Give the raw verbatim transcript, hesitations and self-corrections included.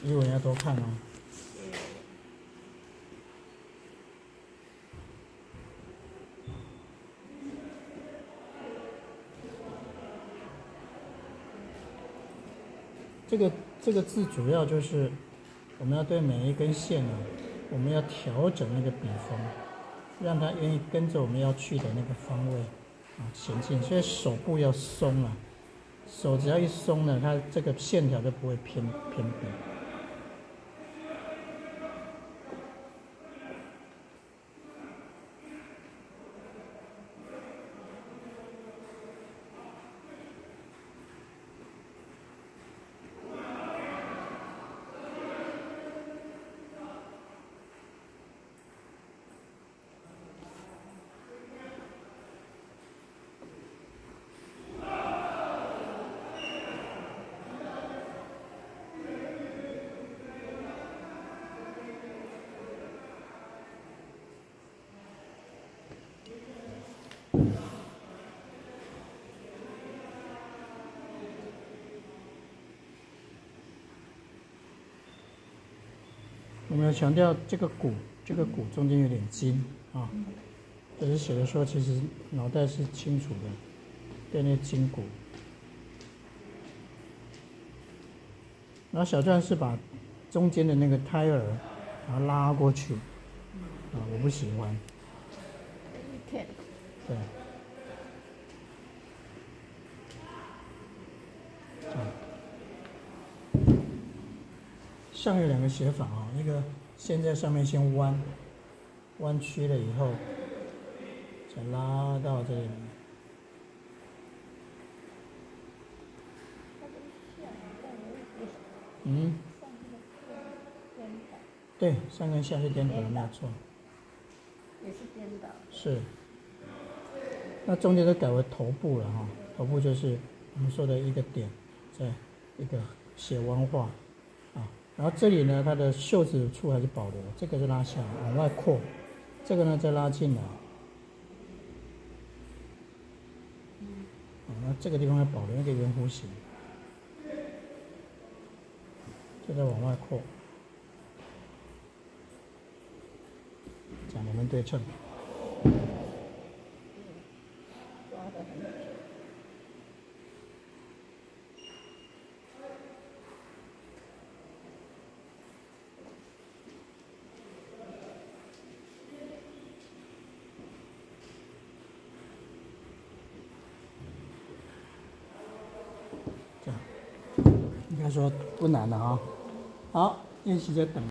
英文要多看哦。这个这个字主要就是我们要对每一根线呢，我们要调整那个笔锋，让它愿意跟着我们要去的那个方位啊前进。所以手部要松啊，手只要一松呢，它这个线条就不会偏偏笔。我们要强调这个骨，这个骨中间有点筋啊，就是写的时候其实脑袋是清楚的，对那筋骨。然后小篆是把中间的那个胎儿，然后拉过去，啊，我不喜欢。对。这样。上有两个写法啊，那个先在上面先弯，弯曲了以后，再拉到这里。嗯。对，上跟下是颠倒的，没有错。 也是颠倒。 是。那中间都改为头部了哈，头部就是我们说的一个点，在一个斜弯画啊。然后这里呢，它的袖子处还是保留，这个是拉下来往外扩，这个呢再拉进来。啊，那这个地方要保留一个圆弧形，就再往外扩，这样两边对称。这样应该说不难的啊。好，练习在等。